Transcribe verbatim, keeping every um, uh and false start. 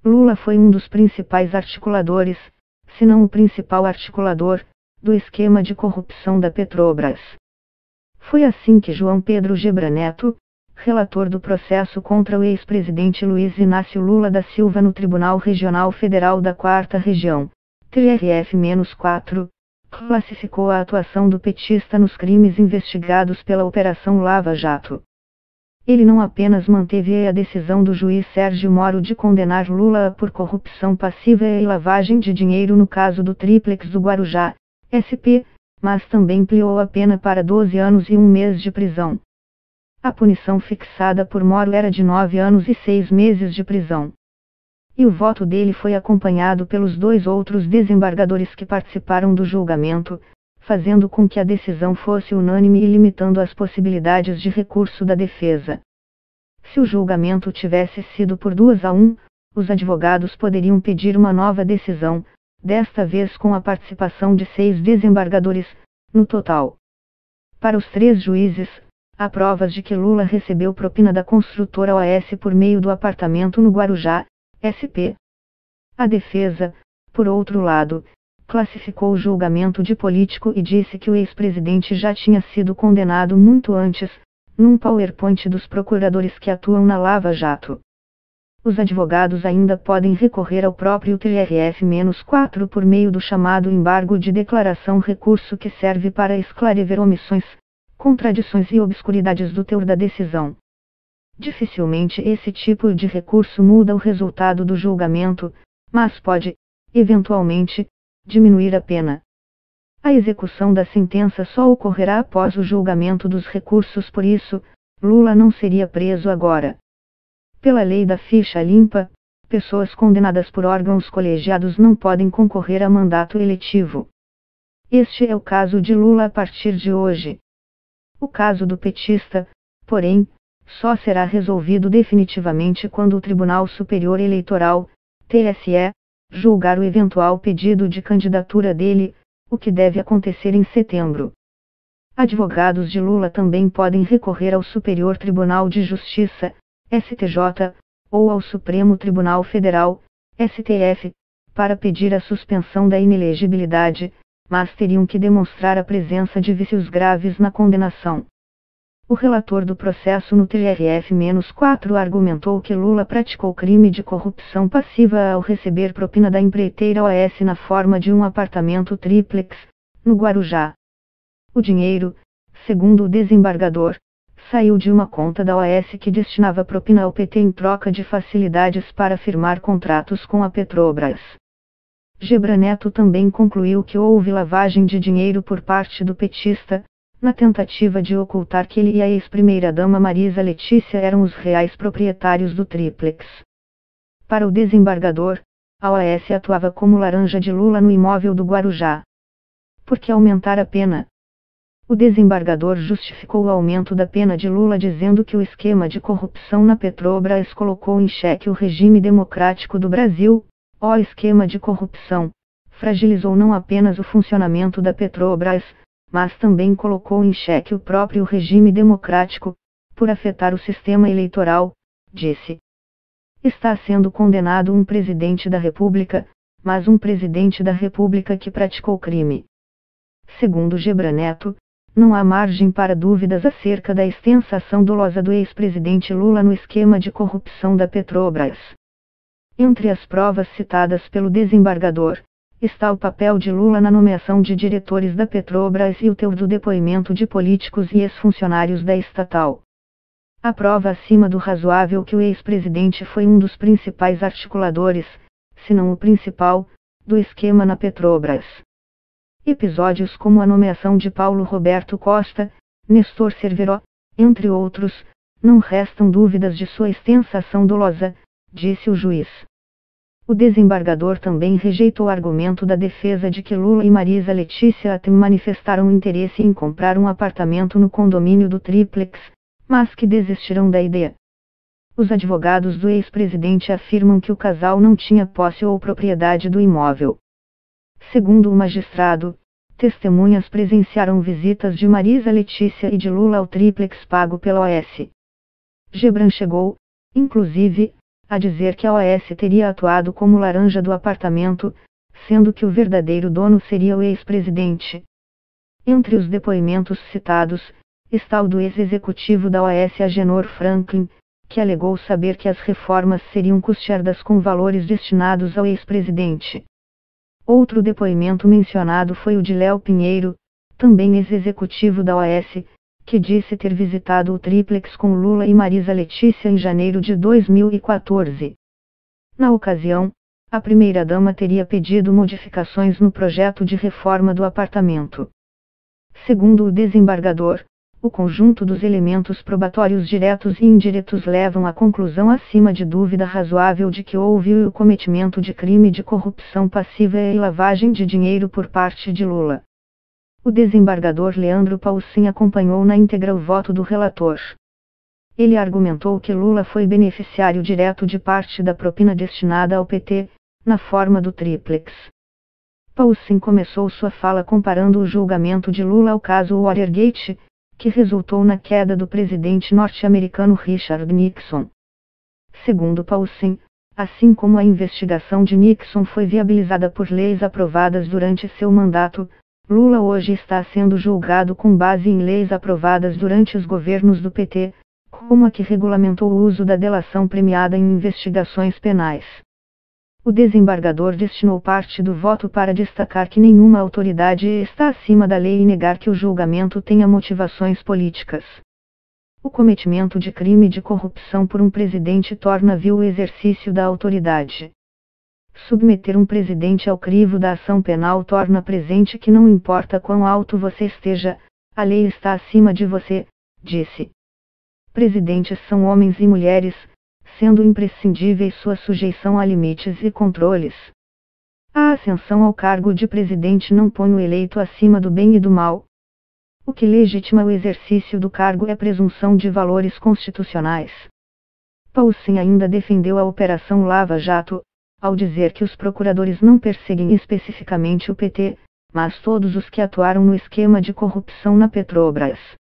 Lula foi um dos principais articuladores, se não o principal articulador, do esquema de corrupção da Petrobras. Foi assim que João Pedro Gebra Neto, relator do processo contra o ex-presidente Luiz Inácio Lula da Silva no Tribunal Regional Federal da Quarta Região, T R F quatro, classificou a atuação do petista nos crimes investigados pela Operação Lava Jato. Ele não apenas manteve a decisão do juiz Sérgio Moro de condenar Lula por corrupção passiva e lavagem de dinheiro no caso do Tríplex do Guarujá, S P, mas também ampliou a pena para doze anos e um mês de prisão. A punição fixada por Moro era de nove anos e seis meses de prisão. E o voto dele foi acompanhado pelos dois outros desembargadores que participaram do julgamento, fazendo com que a decisão fosse unânime e limitando as possibilidades de recurso da defesa. Se o julgamento tivesse sido por duas a um, os advogados poderiam pedir uma nova decisão, desta vez com a participação de seis desembargadores, no total. Para os três juízes, há provas de que Lula recebeu propina da construtora O A S por meio do apartamento no Guarujá, S P. A defesa, por outro lado, classificou o julgamento de político e disse que o ex-presidente já tinha sido condenado muito antes, num PowerPoint dos procuradores que atuam na Lava Jato. Os advogados ainda podem recorrer ao próprio T R F quatro por meio do chamado embargo de declaração, recurso que serve para esclarecer omissões, contradições e obscuridades do teor da decisão. Dificilmente esse tipo de recurso muda o resultado do julgamento, mas pode, eventualmente, diminuir a pena. A execução da sentença só ocorrerá após o julgamento dos recursos, por isso, Lula não seria preso agora. Pela lei da ficha limpa, pessoas condenadas por órgãos colegiados não podem concorrer a mandato eletivo. Este é o caso de Lula a partir de hoje. O caso do petista, porém, só será resolvido definitivamente quando o Tribunal Superior Eleitoral, T S E, julgar o eventual pedido de candidatura dele, o que deve acontecer em setembro. Advogados de Lula também podem recorrer ao Superior Tribunal de Justiça, S T J, ou ao Supremo Tribunal Federal, S T F, para pedir a suspensão da inelegibilidade, mas teriam que demonstrar a presença de vícios graves na condenação. O relator do processo no T R F quatro argumentou que Lula praticou crime de corrupção passiva ao receber propina da empreiteira O A S na forma de um apartamento tríplex, no Guarujá. O dinheiro, segundo o desembargador, saiu de uma conta da O A S que destinava propina ao P T em troca de facilidades para firmar contratos com a Petrobras. Gebra Neto também concluiu que houve lavagem de dinheiro por parte do petista, na tentativa de ocultar que ele e a ex-primeira-dama Marisa Letícia eram os reais proprietários do tríplex. Para o desembargador, a O A S atuava como laranja de Lula no imóvel do Guarujá. Por que aumentar a pena? O desembargador justificou o aumento da pena de Lula dizendo que o esquema de corrupção na Petrobras colocou em xeque o regime democrático do Brasil. O esquema de corrupção fragilizou não apenas o funcionamento da Petrobras, mas também colocou em xeque o próprio regime democrático, por afetar o sistema eleitoral, disse. Está sendo condenado um presidente da República, mas um presidente da República que praticou crime. Segundo Gebra Neto, não há margem para dúvidas acerca da extensa ação dolosa do ex-presidente Lula no esquema de corrupção da Petrobras. Entre as provas citadas pelo desembargador, está o papel de Lula na nomeação de diretores da Petrobras e o teor do depoimento de políticos e ex-funcionários da estatal. A prova acima do razoável que o ex-presidente foi um dos principais articuladores, se não o principal, do esquema na Petrobras. Episódios como a nomeação de Paulo Roberto Costa, Nestor Cerveró, entre outros, não restam dúvidas de sua extensa ação dolosa, disse o juiz. O desembargador também rejeitou o argumento da defesa de que Lula e Marisa Letícia até manifestaram interesse em comprar um apartamento no condomínio do tríplex, mas que desistirão da ideia. Os advogados do ex-presidente afirmam que o casal não tinha posse ou propriedade do imóvel. Segundo o magistrado, testemunhas presenciaram visitas de Marisa Letícia e de Lula ao tríplex pago pela O A S. Gebran chegou, inclusive, a dizer que a O A S teria atuado como laranja do apartamento, sendo que o verdadeiro dono seria o ex-presidente. Entre os depoimentos citados, está o do ex-executivo da O A S Agenor Franklin, que alegou saber que as reformas seriam custeadas com valores destinados ao ex-presidente. Outro depoimento mencionado foi o de Léo Pinheiro, também ex-executivo da O A S, que disse ter visitado o triplex com Lula e Marisa Letícia em janeiro de dois mil e quatorze. Na ocasião, a primeira-dama teria pedido modificações no projeto de reforma do apartamento. Segundo o desembargador, o conjunto dos elementos probatórios diretos e indiretos levam à conclusão acima de dúvida razoável de que houve o cometimento de crime de corrupção passiva e lavagem de dinheiro por parte de Lula. O desembargador Leandro Paulsin acompanhou na íntegra o voto do relator. Ele argumentou que Lula foi beneficiário direto de parte da propina destinada ao P T, na forma do triplex. Paulsin começou sua fala comparando o julgamento de Lula ao caso Watergate, que resultou na queda do presidente norte-americano Richard Nixon. Segundo Paulsin, assim como a investigação de Nixon foi viabilizada por leis aprovadas durante seu mandato, Lula hoje está sendo julgado com base em leis aprovadas durante os governos do P T, como a que regulamentou o uso da delação premiada em investigações penais. O desembargador destinou parte do voto para destacar que nenhuma autoridade está acima da lei e negar que o julgamento tenha motivações políticas. O cometimento de crime de corrupção por um presidente torna vil o exercício da autoridade. Submeter um presidente ao crivo da ação penal torna presente que não importa quão alto você esteja, a lei está acima de você, disse. Presidentes são homens e mulheres, sendo imprescindíveis sua sujeição a limites e controles. A ascensão ao cargo de presidente não põe o eleito acima do bem e do mal. O que legitima o exercício do cargo é a presunção de valores constitucionais. Paulsin ainda defendeu a Operação Lava Jato, ao dizer que os procuradores não perseguem especificamente o P T, mas todos os que atuaram no esquema de corrupção na Petrobras.